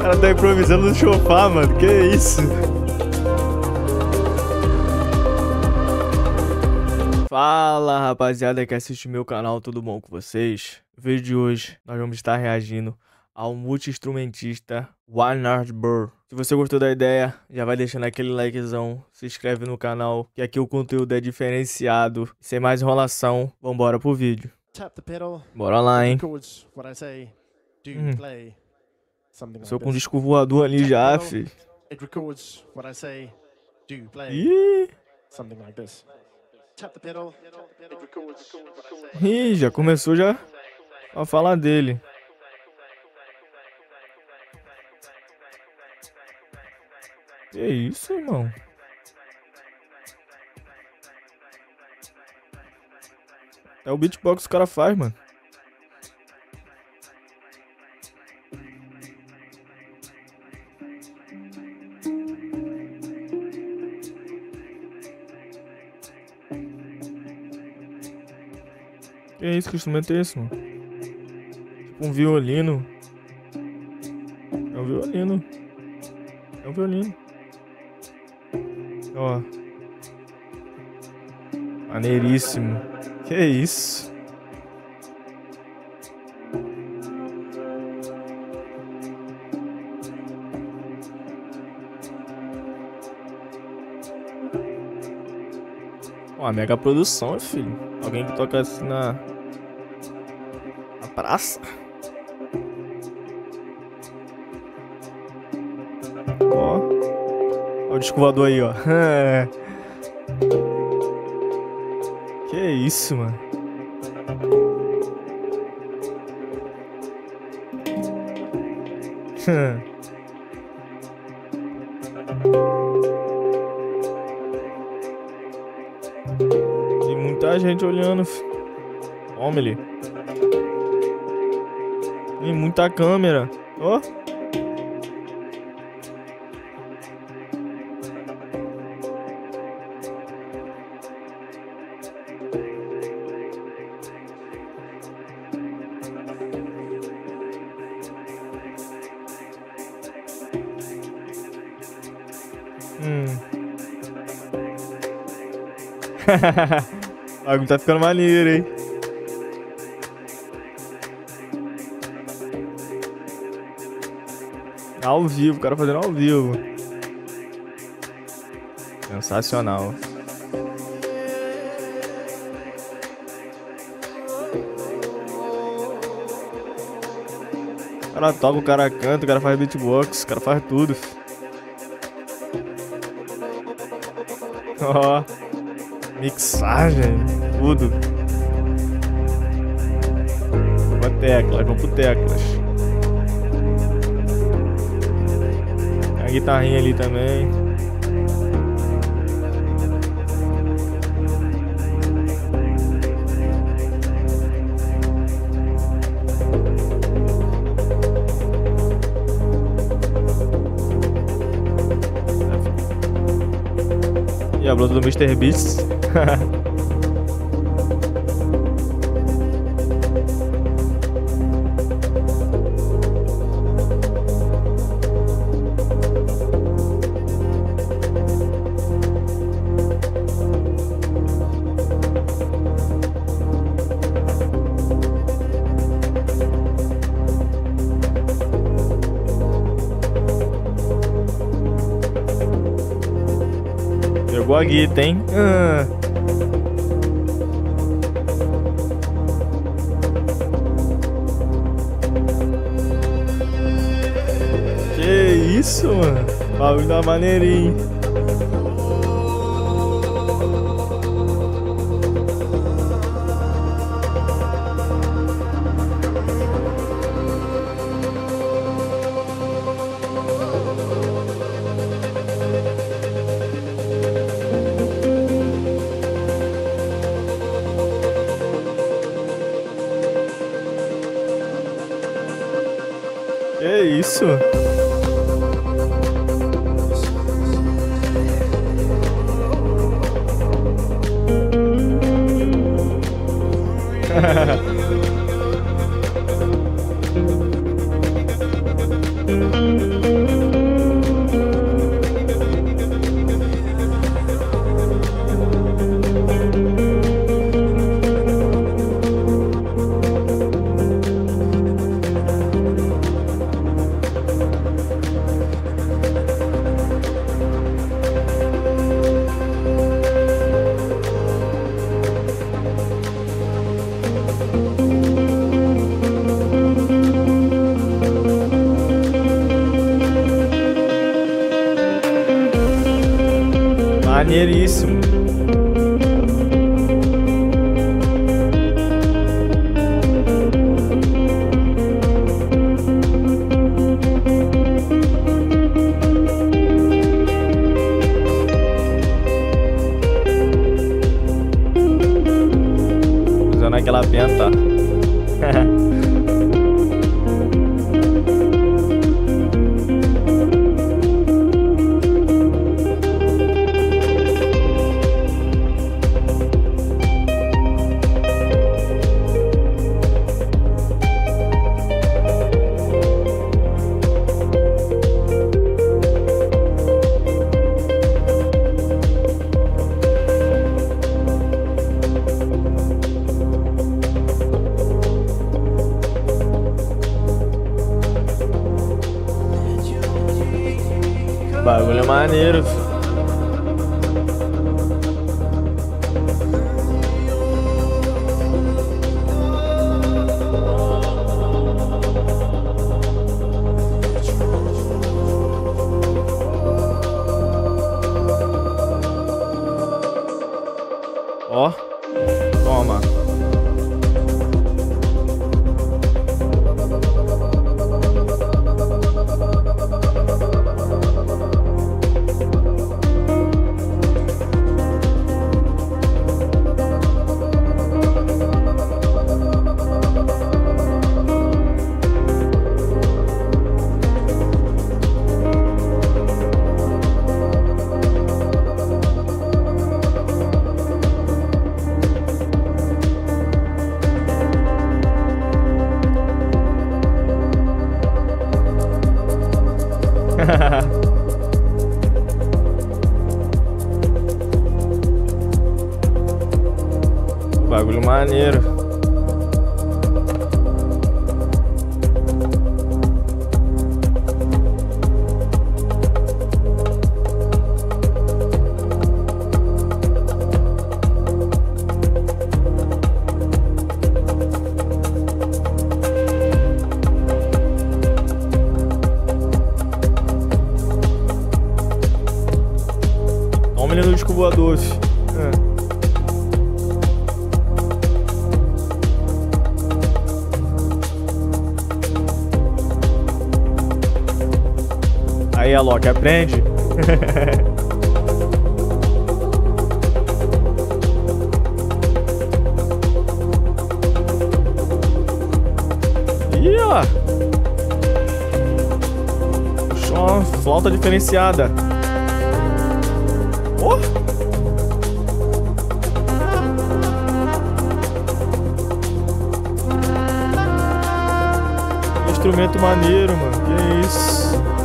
cara tá improvisando no sofá, mano. Que isso? Fala, rapaziada que assiste meu canal, tudo bom com vocês? No vídeo de hoje, nós vamos estar reagindo ao multi-instrumentista Warner Burr. Se você gostou da ideia, já vai deixando aquele likezão, se inscreve no canal, que aqui o conteúdo é diferenciado. Sem mais enrolação, vambora pro vídeo. Bora lá, hein? Sou com um disco voador ali já, fi. Ih! Ih, já começou já a falar dele. Que isso, irmão? É o beatbox que o cara faz, mano. Que isso? Que instrumento é esse, mano? Tipo um violino. É um violino. É um violino. Ó. Maneiríssimo. Que isso? Ó, mega produção, filho. Alguém que toca assim na praça. Ó. Ó o disco voador aí, ó. Que isso, mano. Tem muita gente olhando. Toma ali. Tem muita câmera. Ó. O bagulho tá ficando maneiro, hein? Ao vivo, o cara fazendo ao vivo. Sensacional. O cara toca, o cara canta, o cara faz beatbox, o cara faz tudo. Ó. Mixagem, tudo. Vamos pro teclas. A guitarrinha ali também. E a blusa do Mr. Beast. Jogou a guita, hein? Que isso, mano? O bagulho da maneirinho. Que isso? Maneiríssimo. Usando aquela penta. Bagulho maneiro. Ó, toma. Bagulho maneiro. Olha o menino do disco voador. Aí, Alok, aprende. Ih, ó. Puxou uma flauta diferenciada. Oh. Instrumento maneiro, mano. Que isso?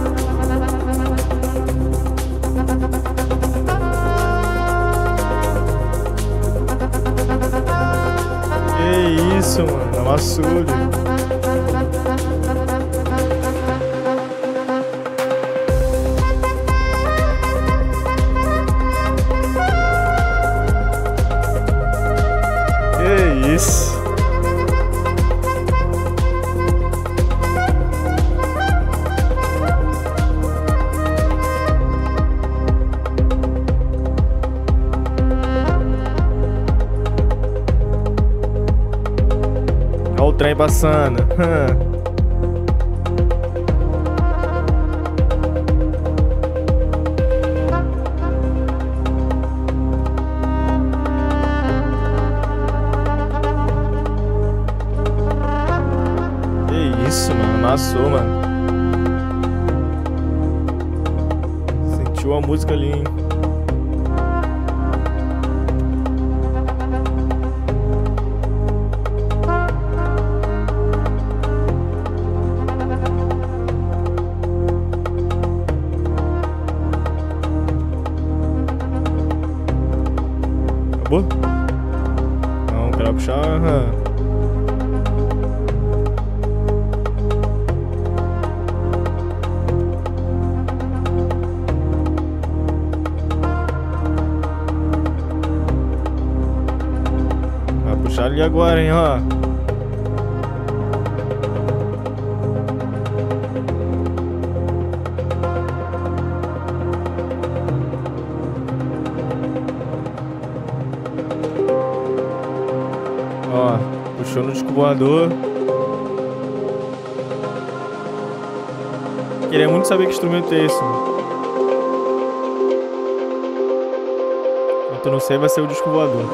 Que isso, mano? Amassou. Que isso? Olha o trem passando. Que isso, mano. Amassou, mano. Sentiu a música ali, hein? Acabou? Não, quero puxar. Vai puxar ali agora, hein, ó. disco voador. Queria muito saber que instrumento é esse, mano. Enquanto eu não sei, vai ser o disco voador.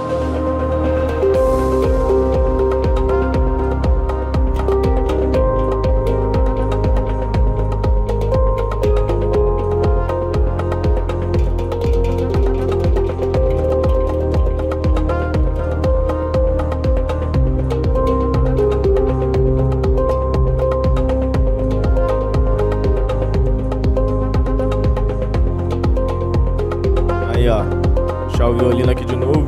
Aí, ó. Deixar o violino aqui de novo.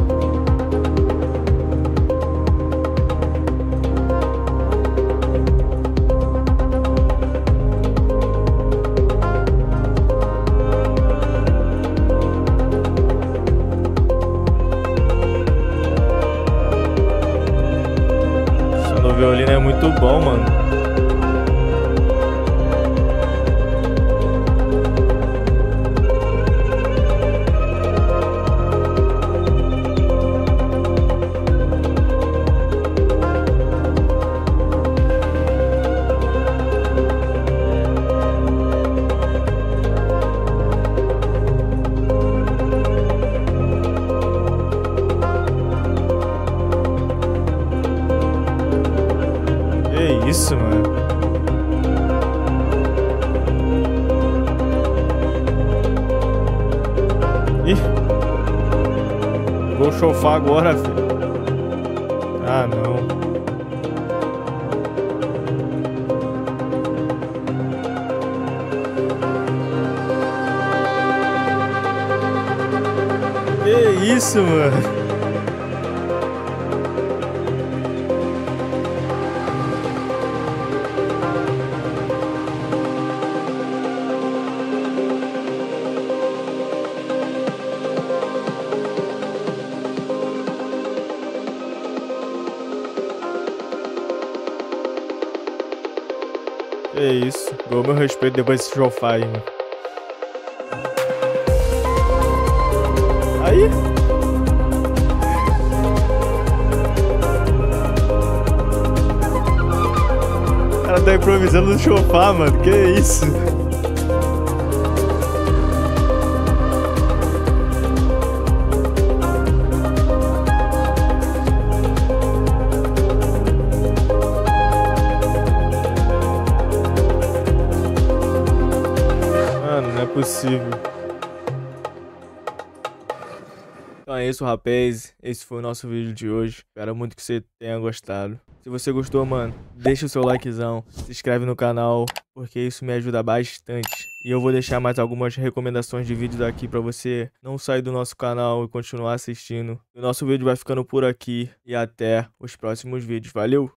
O som do violino é muito bom, mano. Que isso, mano? Ih, eu vou chofar agora, filho. Ah, não. Que isso, mano? Que isso, dou meu respeito depois desse chofar aí, mano. Aí. O cara tá improvisando no chofar, mano. Que isso? Mano, não é possível. Então é isso, rapaz. Esse foi o nosso vídeo de hoje. Espero muito que você tenha gostado. Se você gostou, mano, deixa o seu likezão. Se inscreve no canal, porque isso me ajuda bastante. E eu vou deixar mais algumas recomendações de vídeos aqui pra você não sair do nosso canal e continuar assistindo. O nosso vídeo vai ficando por aqui. E até os próximos vídeos. Valeu!